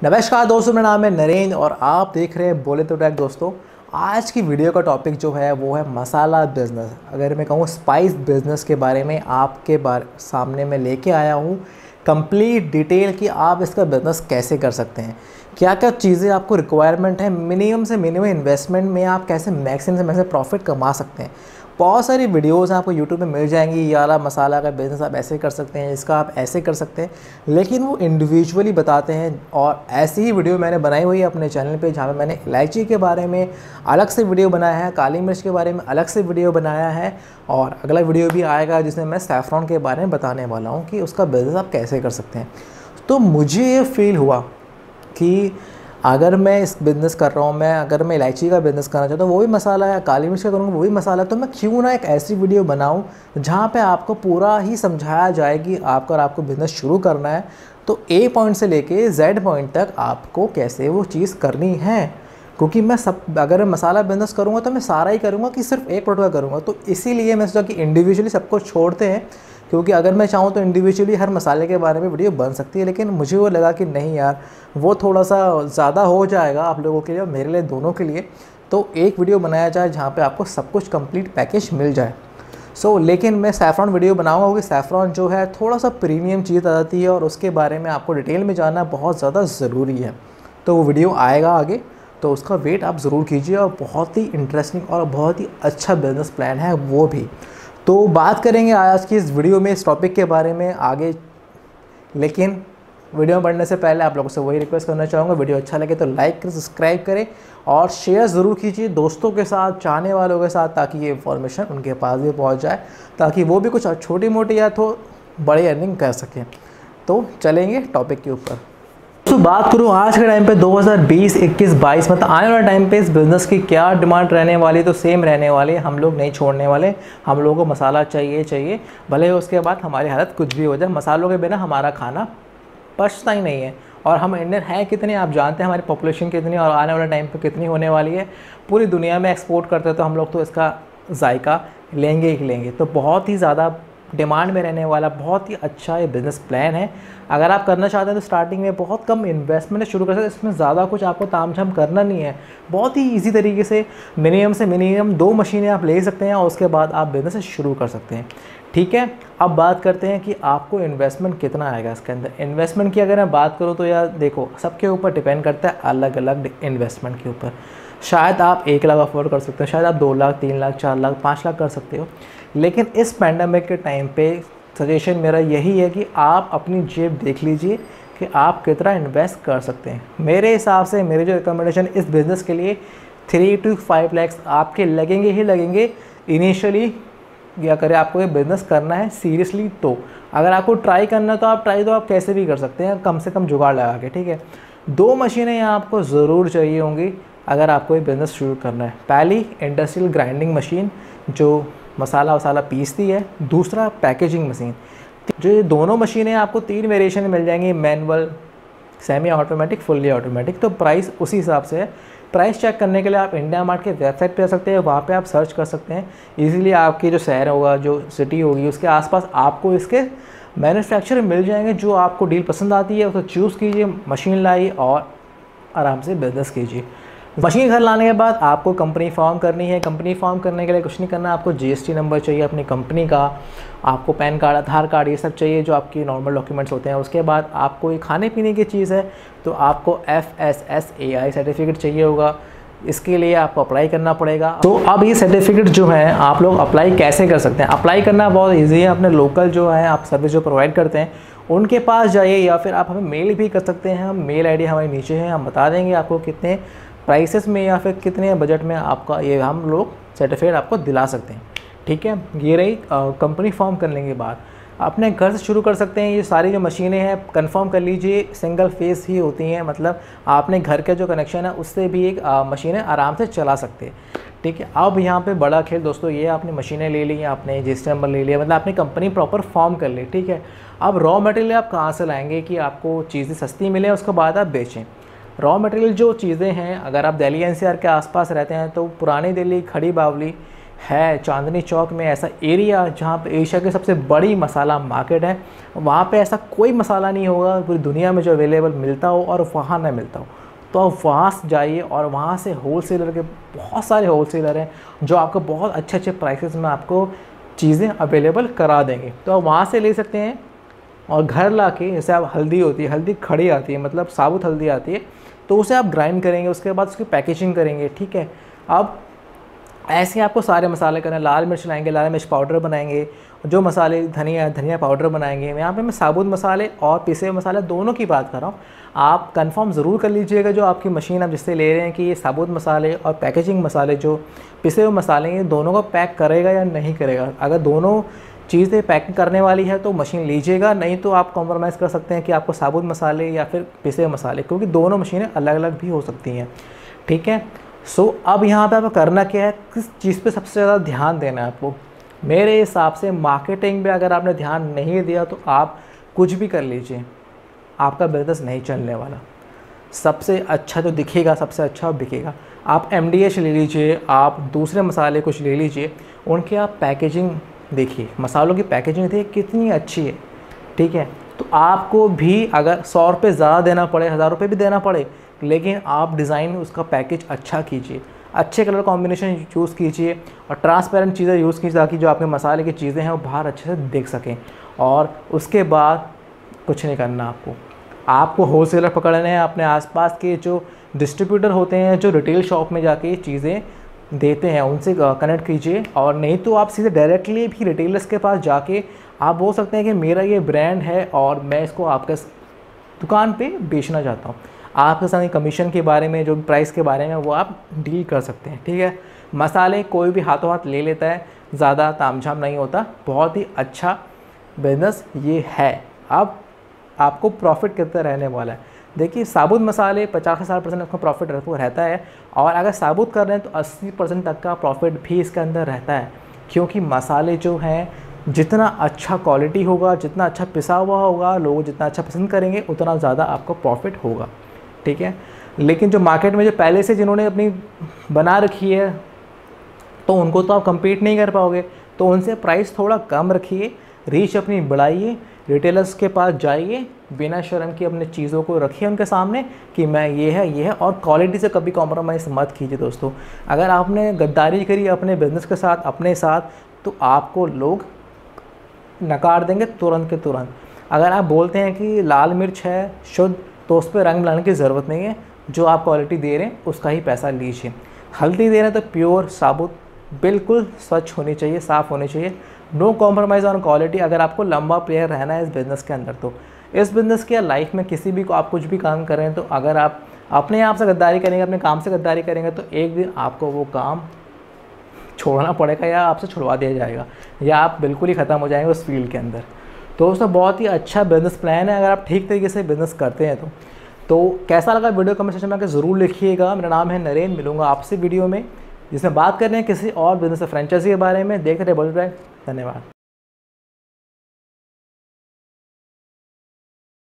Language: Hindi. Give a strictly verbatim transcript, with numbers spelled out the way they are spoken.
नमस्कार दोस्तों, मेरा नाम है नरेंद्र और आप देख रहे हैं बोले तो टेक। दोस्तों, आज की वीडियो का टॉपिक जो है वो है मसाला बिज़नेस। अगर मैं कहूँ स्पाइस बिज़नेस के बारे में आपके बारे सामने मैं लेके आया हूँ कंप्लीट डिटेल कि आप इसका बिज़नेस कैसे कर सकते हैं, क्या क्या चीज़ें आपको रिक्वायरमेंट है, मिनिमम से मिनिमम इन्वेस्टमेंट में आप कैसे मैक्सिमम से मैक्सिमम प्रॉफिट कमा सकते हैं। बहुत सारी वीडियोस आपको यूट्यूब में मिल जाएंगी, ये वाला मसाला का बिज़नेस आप ऐसे कर सकते हैं, इसका आप ऐसे कर सकते हैं, लेकिन वो इंडिविजुअली बताते हैं। और ऐसी ही वीडियो मैंने बनाई हुई है अपने चैनल पे, जहाँ पे मैंने इलायची के बारे में अलग से वीडियो बनाया है, काली मिर्च के बारे में अलग से वीडियो बनाया है, और अगला वीडियो भी आएगा जिसमें मैं सैफ़रॉन के बारे में बताने वाला हूँ कि उसका बिज़नेस आप कैसे कर सकते हैं। तो मुझे ये फील हुआ कि अगर मैं इस बिज़नेस कर रहा हूँ, मैं अगर मैं इलायची का बिज़नेस करना चाहता हूँ, वो भी मसाला है, काली मिर्च का करूँगा वो भी मसाला है, तो मैं क्यों ना एक ऐसी वीडियो बनाऊँ जहाँ पे आपको पूरा ही समझाया जाए कि आपको अगर आपको बिज़नेस शुरू करना है तो ए पॉइंट से लेके जेड पॉइंट तक आपको कैसे वो चीज़ करनी है। क्योंकि मैं सब अगर मैं मसाला बिज़नेस करूँगा तो मैं सारा ही करूँगा कि सिर्फ एक प्रोडक्ट का करूँगा, तो इसीलिए मैं सोचा कि इंडिविजुअली सबको छोड़ते हैं। क्योंकि अगर मैं चाहूँ तो इंडिविजुअली हर मसाले के बारे में वीडियो बन सकती है, लेकिन मुझे वो लगा कि नहीं यार, वो थोड़ा सा ज़्यादा हो जाएगा आप लोगों के लिए और मेरे लिए, दोनों के लिए। तो एक वीडियो बनाया जाए जहाँ पे आपको सब कुछ कंप्लीट पैकेज मिल जाए। सो so, लेकिन मैं सैफ़रॉन वीडियो बनाऊँगा क्योंकि सैफ़रॉन जो है थोड़ा सा प्रीमियम चीज़ आ जाती है और उसके बारे में आपको डिटेल में जानना बहुत ज़्यादा ज़रूरी है। तो वो वीडियो आएगा आगे, तो उसका वेट आप ज़रूर कीजिए। और बहुत ही इंटरेस्टिंग और बहुत ही अच्छा बिज़नेस प्लान है वो भी। तो बात करेंगे आज की इस वीडियो में इस टॉपिक के बारे में आगे, लेकिन वीडियो में बढ़ने से पहले आप लोगों से वही रिक्वेस्ट करना चाहूँगा, वीडियो अच्छा लगे तो लाइक करें, सब्सक्राइब करें और शेयर ज़रूर कीजिए दोस्तों के साथ, चाहने वालों के साथ, ताकि ये इन्फॉर्मेशन उनके पास भी पहुँच जाए, ताकि वो भी कुछ छोटी मोटी या तो बड़ी अर्निंग कर सकें। तो चलेंगे टॉपिक के ऊपर। तो बात करूँ आज के टाइम पे दो हज़ार बीस, इक्कीस, बाईस मतलब आने वाले टाइम पे इस बिज़नेस की क्या डिमांड रहने वाली, तो सेम रहने वाली। हम लोग नहीं छोड़ने वाले, हम लोगों को मसाला चाहिए चाहिए भले उसके बाद हमारी हालत कुछ भी हो जाए। मसालों के बिना हमारा खाना पचता ही नहीं है। और हम इंडियन हैं कितने आप जानते हैं, हमारी पॉपुलेशन कितनी और आने वाले टाइम पे कितनी होने वाली है। पूरी दुनिया में एक्सपोर्ट करते हैं तो हम लोग तो इसका जायका लेंगे ही लेंगे। तो बहुत ही ज़्यादा डिमांड में रहने वाला बहुत ही अच्छा ये बिज़नेस प्लान है। अगर आप करना चाहते हैं तो स्टार्टिंग में बहुत कम इन्वेस्टमेंट से शुरू कर सकते हैं। इसमें ज़्यादा कुछ आपको तामझाम करना नहीं है, बहुत ही इजी तरीके से मिनिमम से मिनिमम दो मशीनें आप ले सकते हैं और उसके बाद आप बिज़नेस शुरू कर सकते हैं। ठीक है, अब बात करते हैं कि आपको इन्वेस्टमेंट कितना आएगा इसके अंदर। इन्वेस्टमेंट की अगर मैं बात करूँ तो यार देखो, सबके ऊपर डिपेंड करता है अलग अलग इन्वेस्टमेंट के ऊपर। शायद आप एक लाख अफोर्ड कर सकते हो, शायद आप दो लाख, तीन लाख, चार लाख, पाँच लाख कर सकते हो। लेकिन इस पैंडेमिक के टाइम पे सजेशन मेरा यही है कि आप अपनी जेब देख लीजिए कि आप कितना इन्वेस्ट कर सकते हैं। मेरे हिसाब से मेरे जो रिकमेंडेशन इस बिज़नेस के लिए थ्री टू फाइव लैक्स आपके लगेंगे ही लगेंगे इनिशियली। या करें आपको ये बिज़नेस करना है सीरियसली, तो अगर आपको ट्राई करना है तो आप ट्राई तो आप कैसे भी कर सकते हैं, कम से कम जुगाड़ लगा के। ठीक है, दो मशीनें यहाँ आपको ज़रूर चाहिए होंगी अगर आपको ये बिज़नेस शुरू करना है। पहली इंडस्ट्रियल ग्राइंडिंग मशीन जो मसाला वसाला पीसती है, दूसरा पैकेजिंग मशीन। जो ये दोनों मशीनें आपको तीन वेरिएशन में मिल जाएंगी, manual, semi automatic, fully automatic. तो प्राइस उसी हिसाब से है। प्राइस चेक करने के लिए आप इंडिया मार्ट के वेबसाइट पे जा सकते हैं, वहाँ पे आप सर्च कर सकते हैं। इजीली आपकी जो शहर होगा, जो सिटी होगी, उसके आसपास आपको इसके मैन्युफैक्चर मिल जाएंगे। जो आपको डील पसंद आती है उसको चूज़ कीजिए, मशीन लाइए और आराम से बिज़नेस कीजिए। मशीन घर लाने के बाद आपको कंपनी फॉर्म करनी है। कंपनी फॉर्म करने के लिए कुछ नहीं करना, आपको जीएसटी नंबर चाहिए अपनी कंपनी का, आपको पैन कार्ड, आधार कार्ड, ये सब चाहिए जो आपकी नॉर्मल डॉक्यूमेंट्स होते हैं। उसके बाद आपको ये खाने पीने की चीज़ है तो आपको F S S A I certificate चाहिए होगा। इसके लिए आपको अप्लाई करना पड़ेगा। तो अब ये सर्टिफिकेट जो है आप लोग अप्लाई कैसे कर सकते हैं? अप्लाई करना बहुत ईजी है। अपने लोकल जो है आप सर्विस जो प्रोवाइड करते हैं उनके पास जाइए, या फिर आप हमें मेल भी कर सकते हैं। हम मेल आई डी हमारे नीचे है, हम बता देंगे आपको कितने प्राइसेस में या फिर कितने बजट में आपका ये हम लोग सर्टिफिकेट आपको दिला सकते हैं। ठीक है, ये रही कंपनी फॉर्म करने के बाद अपने घर से शुरू कर सकते हैं। ये सारी जो मशीनें हैं कंफर्म कर लीजिए सिंगल फेस ही होती हैं, मतलब आपने घर का जो कनेक्शन है उससे भी एक मशीनें आराम से चला सकते हैं। ठीक है, अब यहाँ पे बड़ा खेल दोस्तों ये आपने मशीनें ले ली, आपने रजिस्टर नंबर ले लिया, मतलब आपने कंपनी प्रॉपर फॉर्म कर ली। ठीक है, अब रॉ मटेरियल आप कहाँ से लाएंगे कि आपको चीज़ें सस्ती मिले, उसके बाद आप बेचें। रॉ मटेरियल जो चीज़ें हैं, अगर आप दिल्ली एनसीआर के आसपास रहते हैं तो पुरानी दिल्ली, खड़ी बावली, है चांदनी चौक में ऐसा एरिया जहाँ पे एशिया की सबसे बड़ी मसाला मार्केट है, वहाँ पे ऐसा कोई मसाला नहीं होगा पूरी दुनिया में जो अवेलेबल मिलता हो और वहाँ ना मिलता हो। तो आप वहाँ से जाइए और वहाँ से होलसेलर के बहुत सारे होलसेलर हैं जो आपको बहुत अच्छे अच्छे प्राइसेस में आपको चीज़ें अवेलेबल करा देंगे। तो आप वहाँ से ले सकते हैं और घर ला के, जैसे आप हल्दी होती है, हल्दी खड़ी आती है मतलब साबुत हल्दी आती है, तो उसे आप ग्राइंड करेंगे, उसके बाद उसकी पैकेजिंग करेंगे, ठीक है। अब ऐसे आपको सारे मसाले करना है, लाल मिर्च लाएंगे, लाल मिर्च पाउडर बनाएंगे, जो मसाले धनिया धनिया पाउडर बनाएंगे। यहाँ पे मैं साबुत मसाले और पिसे हुए मसाले दोनों की बात कर रहा हूँ। आप कंफर्म ज़रूर कर लीजिएगा जो आपकी मशीन आप जिससे ले रहे हैं कि ये साबुत मसाले और पैकेजिंग मसाले जो पिसे हुए मसाले हैं दोनों को पैक करेगा या नहीं करेगा। अगर दोनों चीज़ें पैकिंग करने वाली है तो मशीन लीजिएगा, नहीं तो आप कॉम्प्रोमाइज़ कर सकते हैं कि आपको साबुत मसाले या फिर पिसे हुए मसाले, क्योंकि दोनों मशीनें अलग अलग भी हो सकती हैं, ठीक है। सो so, अब यहाँ पे आपको करना क्या है, किस चीज़ पे सबसे ज़्यादा ध्यान देना है आपको। मेरे हिसाब से मार्केटिंग पे अगर आपने ध्यान नहीं दिया तो आप कुछ भी कर लीजिए, आपका बिजनेस नहीं चलने वाला। सबसे अच्छा जो दिखेगा सबसे अच्छा बिकेगा। आप एम डी एच ले लीजिए, आप दूसरे मसाले कुछ ले लीजिए, उनकी आप पैकेजिंग देखिए, मसालों की पैकेजिंग देखिए कितनी अच्छी है, ठीक है। तो आपको भी अगर सौ रुपये ज़्यादा देना पड़े, हज़ार रुपये भी देना पड़े, लेकिन आप डिज़ाइन उसका पैकेज अच्छा कीजिए, अच्छे कलर कॉम्बिनेशन यूज़ कीजिए और ट्रांसपेरेंट चीज़ें यूज़ कीजिए ताकि जो आपके मसाले की चीज़ें हैं वो बाहर अच्छे से देख सकें। और उसके बाद कुछ नहीं करना आपको आपको होलसेलर पकड़ने हैं, अपने आसपास के जो डिस्ट्रीब्यूटर होते हैं जो रिटेल शॉप में जाके चीज़ें देते हैं उनसे कनेक्ट कीजिए। और नहीं तो आप सीधे डायरेक्टली भी रिटेलर्स के पास जाके आप बोल सकते हैं कि मेरा ये ब्रांड है और मैं इसको आपके दुकान पे बेचना चाहता हूँ। आपके साथ कमीशन के बारे में, जो प्राइस के बारे में, वो आप डील कर सकते हैं, ठीक है। मसाले कोई भी हाथों हाथ ले लेता है, ज़्यादा तामझाम नहीं होता, बहुत ही अच्छा बिजनेस ये है। अब आपको प्रॉफिट कितना रहने वाला है, देखिए साबुत मसाले पचास से साठ परसेंट आपका प्रॉफिट रहता है, और अगर साबुत कर रहे हैं तो अस्सी परसेंट तक का प्रॉफिट भी इसके अंदर रहता है, क्योंकि मसाले जो हैं जितना अच्छा क्वालिटी होगा, जितना अच्छा पिसा हुआ होगा, लोग जितना अच्छा पसंद करेंगे उतना ज़्यादा आपको प्रॉफिट होगा, ठीक है। लेकिन जो मार्केट में जो पहले से जिन्होंने अपनी बना रखी है तो उनको तो आप compete नहीं कर पाओगे, तो उनसे प्राइस थोड़ा कम रखिए, रीच अपनी बढ़ाइए, रिटेलर्स के पास जाइए, बिना शर्म की अपने चीज़ों को रखिए उनके सामने कि मैं ये है ये है, और क्वालिटी से कभी कॉम्प्रोमाइज़ मत कीजिए दोस्तों। अगर आपने गद्दारी करी अपने बिजनेस के साथ, अपने साथ, तो आपको लोग नकार देंगे तुरंत के तुरंत। अगर आप बोलते हैं कि लाल मिर्च है शुद्ध, तो उस पर रंग मिलाने की ज़रूरत नहीं है, जो आप क्वालिटी दे रहे हैं उसका ही पैसा लीजिए। हल्दी दे रहे हैं तो प्योर साबुत बिल्कुल स्वच्छ होनी चाहिए, साफ़ होनी चाहिए, नो कॉम्प्रोमाइज़ ऑन क्वालिटी। अगर आपको लंबा प्लेयर रहना है इस बिज़नेस के अंदर, तो इस बिज़नेस के लाइफ में किसी भी को आप कुछ भी काम करें, तो अगर आप अपने आप से गद्दारी करेंगे, अपने काम से गद्दारी करेंगे, तो एक दिन आपको वो काम छोड़ना पड़ेगा या आपसे छुड़वा दिया जाएगा, या आप बिल्कुल ही ख़त्म हो जाएंगे उस फील्ड के अंदर। तो दोस्तों बहुत ही अच्छा बिज़नेस प्लान है अगर आप ठीक तरीके से बिज़नेस करते हैं तो। तो कैसा लगा वीडियो कमेंट सेक्शन में आकर ज़रूर लिखिएगा। मेरा नाम है नरेन, मिलूंगा आपसे वीडियो में जिसमें बात कर रहे हैं किसी और बिज़नेस फ्रेंचाइजी के बारे में। देख रहे बोल रहे, धन्यवाद।